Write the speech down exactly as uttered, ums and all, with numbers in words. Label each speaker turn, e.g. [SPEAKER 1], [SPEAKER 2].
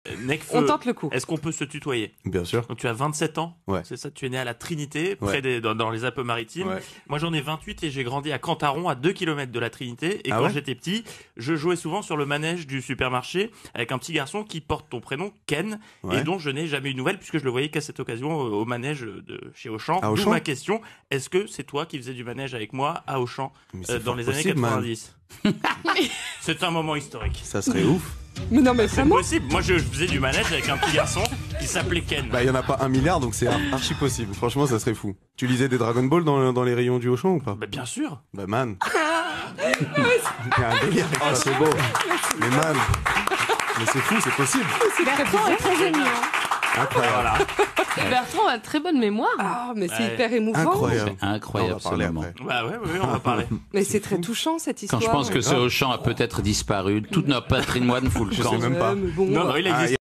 [SPEAKER 1] Necfeu,
[SPEAKER 2] On tente le coup.
[SPEAKER 1] est-ce qu'on peut se tutoyer?
[SPEAKER 3] Bien sûr.
[SPEAKER 1] Donc tu as vingt-sept ans,
[SPEAKER 3] Ouais.
[SPEAKER 1] c'est ça, tu es né à la Trinité, près
[SPEAKER 3] Ouais.
[SPEAKER 1] des, dans, dans les Alpes-Maritimes.
[SPEAKER 3] Ouais.
[SPEAKER 1] Moi j'en ai vingt-huit et j'ai grandi à Cantaron, à deux kilomètres de la Trinité. Et
[SPEAKER 3] Ah
[SPEAKER 1] quand
[SPEAKER 3] ouais
[SPEAKER 1] j'étais petit, je jouais souvent sur le manège du supermarché avec un petit garçon qui porte ton prénom, Ken,
[SPEAKER 3] Ouais.
[SPEAKER 1] et dont je n'ai jamais eu de nouvelles puisque je le voyais qu'à cette occasion au, au manège de chez Auchan.
[SPEAKER 3] À
[SPEAKER 1] D'où
[SPEAKER 3] Auchan
[SPEAKER 1] ma question, est-ce que c'est toi qui faisais du manège avec moi à Auchan
[SPEAKER 3] Mais c'est
[SPEAKER 1] euh, dans
[SPEAKER 3] fort
[SPEAKER 1] les
[SPEAKER 3] possible,
[SPEAKER 1] années
[SPEAKER 3] man.
[SPEAKER 1] quatre-vingt-dix? C'est un moment historique.
[SPEAKER 3] Ça serait ouf.
[SPEAKER 2] Mais non, mais
[SPEAKER 1] C'est
[SPEAKER 2] vraiment.
[SPEAKER 1] possible. Moi, je faisais du manège avec un petit garçon qui s'appelait Ken.
[SPEAKER 3] Bah, il y en a pas un milliard, donc c'est ar- archi possible. Franchement, ça serait fou. Tu lisais des Dragon Ball dans, dans les rayons du Auchan ou pas?
[SPEAKER 1] Bah, bien sûr.
[SPEAKER 3] Bah, man. Il y a un délire avec ça, c'est beau. Mais man. Mais c'est fou, c'est possible.
[SPEAKER 4] Bertrand est très ému. hein.
[SPEAKER 3] Incroyable.
[SPEAKER 1] Voilà.
[SPEAKER 4] Bertrand a très bonne mémoire.
[SPEAKER 2] Ah, mais c'est
[SPEAKER 1] Ouais.
[SPEAKER 2] hyper émouvant.
[SPEAKER 3] Incroyable.
[SPEAKER 5] C'est incroyable
[SPEAKER 3] On va
[SPEAKER 5] ce
[SPEAKER 3] parler
[SPEAKER 5] moment.
[SPEAKER 3] après.
[SPEAKER 1] Bah ouais, ouais, ouais, on va parler.
[SPEAKER 2] Mais c'est très touchant cette
[SPEAKER 5] Quand
[SPEAKER 2] histoire.
[SPEAKER 5] je pense que ce Auchan a peut-être disparu, tout notre patrimoine fout le
[SPEAKER 3] Je
[SPEAKER 5] camp.
[SPEAKER 3] sais même pas.
[SPEAKER 2] Ouais, mais bon,
[SPEAKER 4] Oh.
[SPEAKER 1] Non, non, il
[SPEAKER 3] Ah,
[SPEAKER 1] existe.